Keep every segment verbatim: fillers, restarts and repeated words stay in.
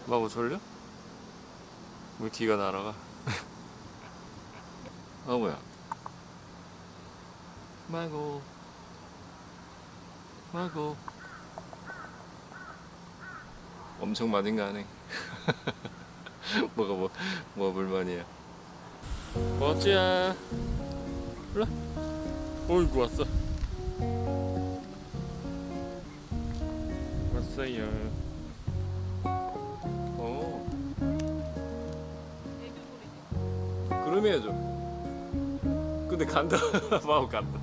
마고 졸려? 왜 기가 날아가? 마고야. 마고. 마고. 엄청 마징가하네. 뭐가 뭐, 뭐 불만이야? 어찌야? 일로. 어이구 왔어. 왔어요. 어. 그럼 해야죠. 근데 간다. 마고 간다.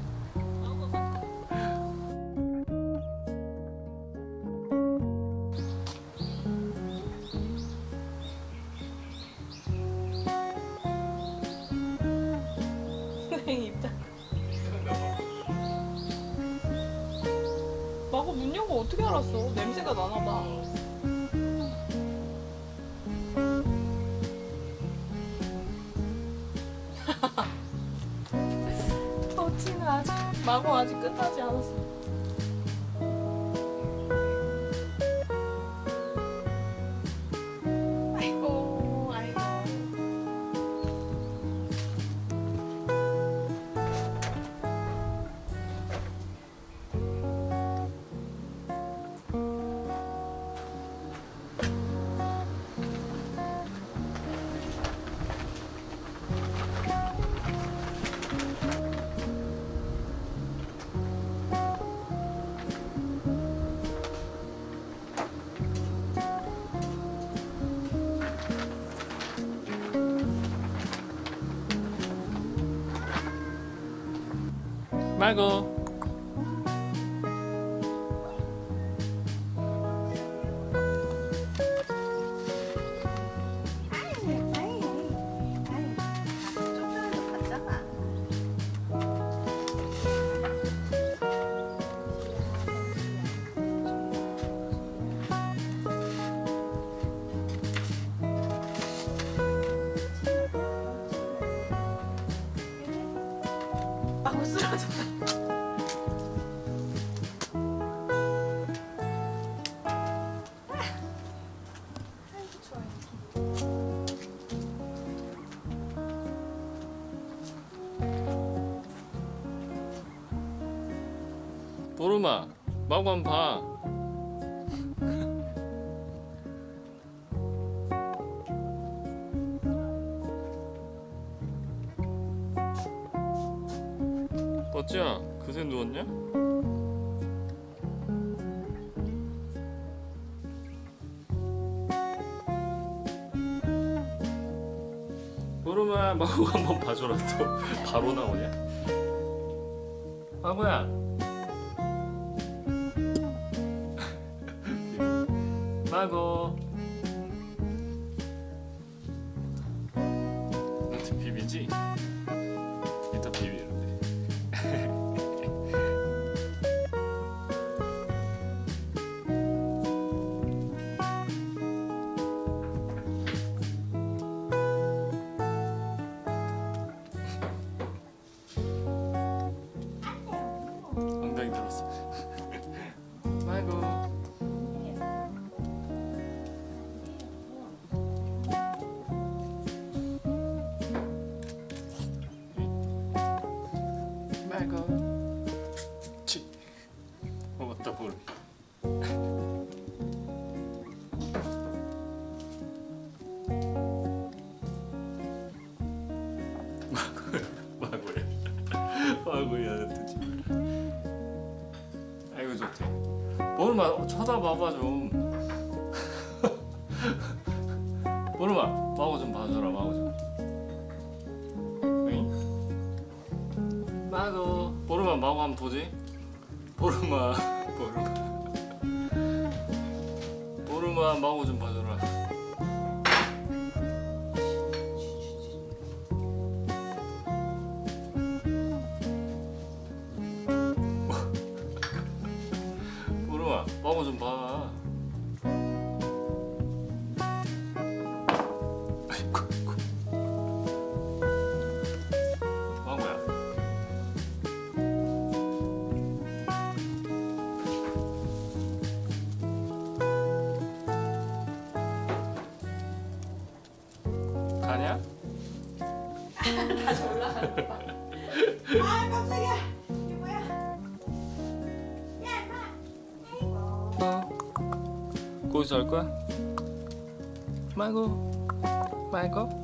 입장. 마고 문 열고 어떻게 알았어? 냄새가 나나봐. 어찌는 아직 마고 아직 끝나지 않았어. 아이고 아이고. 마고. 마고 쓰러졌다. 보름아, 마고 한번 봐. 어찌야, 그새 누웠냐? 보름아, 마고 한번 봐줘라. 또 바로 나오냐? 마고야. 마고. 너한테 비비지? 이따 비비는데. 엉덩이 들었어. 마고. 마고. 치. 어 맞다 볼. 마고야. 마고야 뜨지. 아이고 좋대. 보름아 쳐다봐봐 좀. 보름아 마고 좀 봐줘라 마고 좀. 응? 마고. 보름아 마고 한번 보지. 보름아 보름아. 보름아 마고 좀 봐줘라. 보름아 마고 좀 봐. 아이고 아이고. 마고야. 자냐? 다시 올라가는 거 봐. 아 깜짝이야. 이게 뭐야? 야 임마. 아이고. 어. 거기서 할 거야? 말고 말고